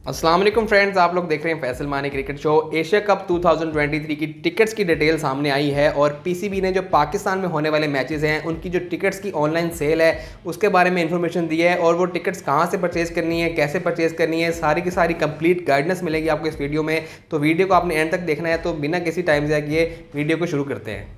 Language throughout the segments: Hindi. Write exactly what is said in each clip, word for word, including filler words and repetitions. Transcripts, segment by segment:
अस्सलाम वालेकुम फ्रेंड्स, आप लोग देख रहे हैं फैसल मानी क्रिकेट शो। एशिया कप दो हज़ार तेईस की टिकट्स की डिटेल सामने आई है और पीसीबी ने जो पाकिस्तान में होने वाले मैचेस हैं उनकी जो टिकट्स की ऑनलाइन सेल है उसके बारे में इंफॉर्मेशन दी है और वो टिकट्स कहाँ से परचेज़ करनी है, कैसे परचेज़ करनी है, सारी की सारी कंप्लीट गाइडेंस मिलेगी आपको इस वीडियो में। तो वीडियो को आपने एंड तक देखना है, तो बिना किसी टाइम ज़ाया किए वीडियो को शुरू करते हैं।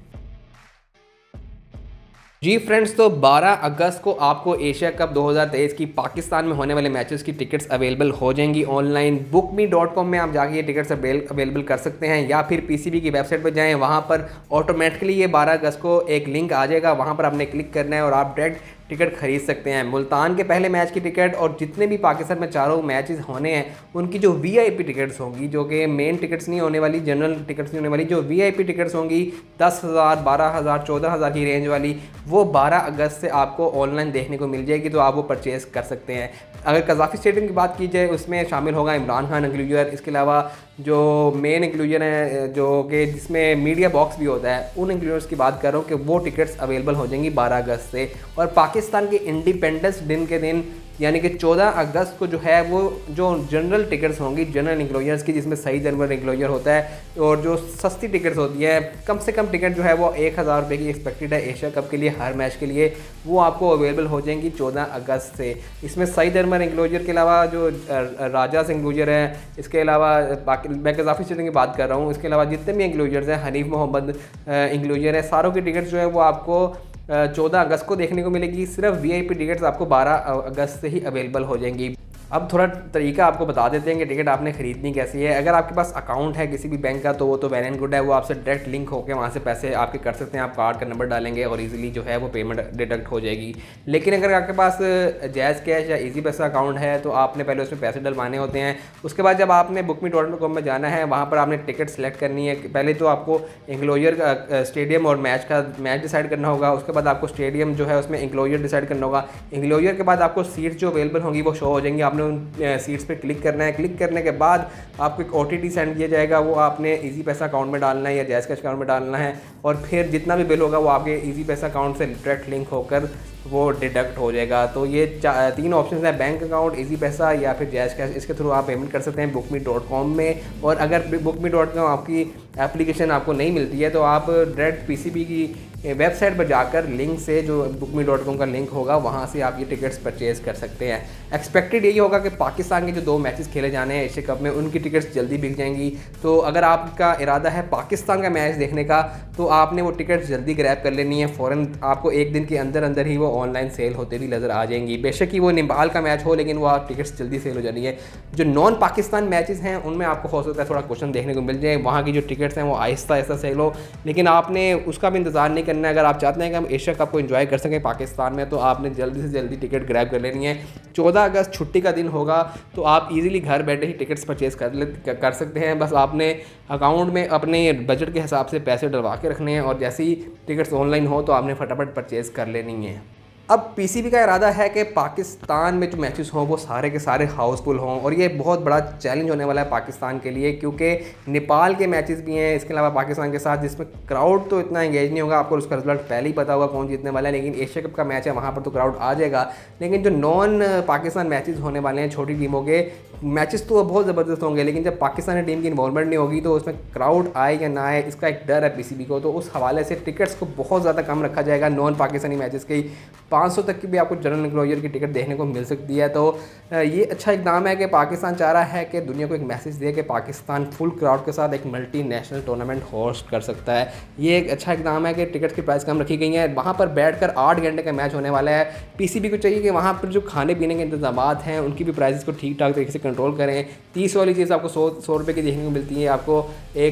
जी फ्रेंड्स, तो बारह अगस्त को आपको एशिया कप दो हज़ार तेईस की पाकिस्तान में होने वाले मैचेस की टिकट्स अवेलेबल हो जाएंगी online. Book me dot com में आप जाके ये टिकट्स अवेलेबल कर सकते हैं या फिर पीसीबी की वेबसाइट पर जाएं, वहाँ पर ऑटोमेटिकली ये बारह अगस्त को एक लिंक आ जाएगा, वहाँ पर आपने क्लिक करना है और आप डायरेक्ट टिकट खरीद सकते हैं। मुल्तान के पहले मैच की टिकट और जितने भी पाकिस्तान में चारों मैचेस होने हैं उनकी जो वीआईपी टिकट्स होंगी, जो कि मेन टिकट्स नहीं होने वाली, जनरल टिकट्स नहीं होने वाली, जो वीआईपी टिकट्स होंगी दस हज़ार बारह हज़ार चौदह हज़ार की रेंज वाली, वो बारह अगस्त से आपको ऑनलाइन देखने को मिल जाएगी, तो आप वो परचेज़ कर सकते हैं। अगर कज़ाफ़ी स्टेडियम की बात की जाए उसमें शामिल होगा इमरान खान इंक्लूजर, इसके अलावा जो मेन इंक्लूजन है जो कि जिसमें मीडिया बॉक्स भी होता है, उन इंक्लूजर्स की बात कर रहा हूँ कि वो टिकट्स अवेलेबल हो जाएंगी बारह अगस्त से। और पाकिस्तान के इंडिपेंडेंस दिन के दिन यानी कि चौदह अगस्त को जो है वो जो जनरल टिकट्स होंगी, जनरल इंक्लोजर्स की, जिसमें सही जनरल इंक्लोजर होता है और जो सस्ती टिकट्स होती हैं, कम से कम टिकट जो है वो एक हज़ार रुपये की एक्सपेक्टेड है एशिया कप के लिए हर मैच के लिए, वो आपको अवेलेबल हो जाएंगी चौदह अगस्त से। इसमें सही जनरल इंक्लोजर के अलावा जो राजा इंक्लोजर है, इसके अलावा बाकी मैं कज़ाफ़ी स्टेडियम की बात कर रहा हूँ, इसके अलावा जितने भी इंक्लोजर्स हैं, हनीफ मोहम्मद इंक्लोजर है, सारों की टिकट्स जो है वो आपको चौदह अगस्त को देखने को मिलेगी। सिर्फ वीआईपी टिकट्स आपको बारह अगस्त से ही अवेलेबल हो जाएंगी। अब थोड़ा तरीका आपको बता देते हैं कि टिकट आपने ख़रीदनी कैसी है। अगर आपके पास अकाउंट है किसी भी बैंक का तो वो तो वेल एंड गुड है, वो आपसे डायरेक्ट लिंक होकर वहाँ से पैसे आपके कर सकते हैं, आप कार्ड का नंबर डालेंगे और इजीली जो है वो पेमेंट डिडक्ट हो जाएगी। लेकिन अगर आपके पास जैज़ कैश या इजी पैसा अकाउंट है तो आपने पहले उसमें पैसे डलवाने होते हैं। उसके बाद जब आपने बुक मी डॉट कॉम में जाना है, वहाँ पर आपने टिकट सेलेक्ट करनी है। पहले तो आपको इंक्लोजर का स्टेडियम और मैच का मैच डिसाइड करना होगा, उसके बाद आपको स्टेडियम जो है उसमें इंक्लोजर डिसाइड करना होगा। इंक्लोजर के बाद आपको सीट्स जो अवेलेबल होंगी वो शो हो जाएंगी, आपने उन सीट्स पे क्लिक करना है। क्लिक करने के बाद आपको एक ओटीपी सेंड किया जाएगा, वो आपने इजी पैसा अकाउंट में डालना है या जैज़ कैश अकाउंट में डालना है और फिर जितना भी बिल होगा वो आपके इजी पैसा अकाउंट से डायरेक्ट लिंक होकर वो डिडक्ट हो जाएगा। तो ये तीन ऑप्शन हैं, बैंक अकाउंट, इजी पैसा या फिर जैज़ कैश। इसके थ्रू आप पेमेंट कर सकते हैं बुक मी डॉट कॉम में। और अगर बुक मी डॉट कॉम आपकी एप्लीकेशन आपको नहीं मिलती है तो आप डायरेक्ट पीसीबी की वेबसाइट पर जाकर लिंक से, जो बुक मी डॉट कॉम का लिंक होगा, वहाँ से आप ये टिकट्स परचेज़ कर सकते हैं। एक्सपेक्टेड यही होगा कि पाकिस्तान के जो दो मैचेस खेले जाने हैं एशिया कप में उनकी टिकट्स जल्दी बिक जाएंगी। तो अगर आपका इरादा है पाकिस्तान का मैच देखने का तो आपने वो टिकट्स जल्दी ग्रैब कर लेनी है फ़ौरन। आपको एक दिन के अंदर अंदर ही वो ऑनलाइन सेल होते भी नज़र आ जाएंगी। बेशक ही वो नेपाल का मैच हो लेकिन वो आप टिकट्स जल्दी सेल हो जानी है। जो नॉन पाकिस्तान मैचेस हैं उनमें आपको हो सकता है थोड़ा क्वेश्चन देखने को मिल जाए, वहाँ की जो टिकट्स हैं वो आहिस्ता आहिस्ता सेल हो, लेकिन आपने उसका भी इंतज़ार नहीं करना है। अगर आप चाहते हैं कि हम एशिया कप को एंजॉय कर सकें पाकिस्तान में तो आपने जल्दी से जल्दी टिकट ग्रैब कर लेनी है। चौदह अगस्त छुट्टी का दिन होगा तो आप इजीली घर बैठे ही टिकट्स परचेज़ कर ले कर सकते हैं। बस आपने अकाउंट में अपने बजट के हिसाब से पैसे डलवा के रखने हैं और जैसे ही टिकट्स ऑनलाइन हो तो आपने फटाफट परचेज़ कर लेनी है। अब पीसीबी का इरादा है कि पाकिस्तान में जो मैचेस हों वो सारे के सारे हाउसफुल हों और ये बहुत बड़ा चैलेंज होने वाला है पाकिस्तान के लिए, क्योंकि नेपाल के मैचेस भी हैं इसके अलावा पाकिस्तान के साथ, जिसमें क्राउड तो इतना एंगेज नहीं होगा। आपको उसका रिजल्ट पहले ही पता होगा कौन जीतने वाला है, लेकिन एशिया कप का मैच है वहाँ पर तो क्राउड आ जाएगा। लेकिन जो नॉन पाकिस्तान मैचेस होने वाले हैं, छोटी टीमों के मैचेस, तो बहुत ज़बरदस्त होंगे, लेकिन जब पाकिस्तानी टीम की इन्वॉल्वमेंट नहीं होगी तो उसमें क्राउड आए या ना आए इसका एक डर है पीसीबी को। तो उस हवाले से टिकट्स को बहुत ज़्यादा कम रखा जाएगा। नॉन पाकिस्तानी मैचेस के पाँच सौ तक की भी आपको जनरल इंक्लोजर की टिकट देखने को मिल सकती है। तो ये अच्छा इकदाम है कि पाकिस्तान चाह रहा है कि दुनिया को एक मैसेज दे कि पाकिस्तान फुल क्राउड के साथ एक मल्टी नेशनल टूर्नामेंट होस्ट कर सकता है। ये एक अच्छा इकदाम है कि टिकट की प्राइस कम रखी गई है। वहाँ पर बैठकर आठ घंटे का मैच होने वाला है। पीसीबी को चाहिए कि वहाँ पर जो खाने पीने के इंतजाम हैं उनकी भी प्राइसेस को ठीक ठाक तरीके से कंट्रोल करें। तीस वाली चीज़ आपको सौ सौ रुपये की देखने को मिलती है, आपको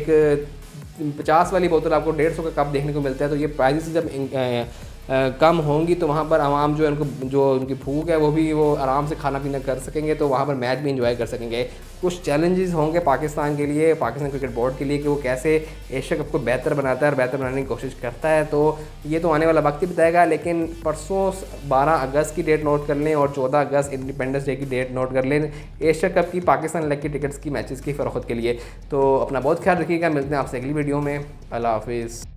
एक पचास वाली बोतल आपको डेढ़ सौ का कप देखने को मिलता है। तो ये प्राइसेस जब आ, कम होंगी तो वहाँ पर आवाम जो है उनको जो उनकी भूख है वो भी वो आराम से खाना पीना कर सकेंगे, तो वहाँ पर मैच भी एंजॉय कर सकेंगे। कुछ चैलेंजेस होंगे पाकिस्तान के लिए, पाकिस्तान क्रिकेट बोर्ड के लिए, कि वो कैसे एशिया कप को बेहतर बनाता है और बेहतर बनाने की कोशिश करता है। तो ये तो आने वाला वक्त ही बताएगा। लेकिन परसों बारह अगस्त की डेट नोट कर लें और चौदह अगस्त इंडिपेंडेंस डे की डेट नोट कर लें एशिया कप की पाकिस्तान लेग की टिकट्स की मैचेस की फ़रोख्त के लिए। तो अपना बहुत ख्याल रखिएगा, मिलते हैं आपसे अगली वीडियो में। अल्लाह हाफिज़।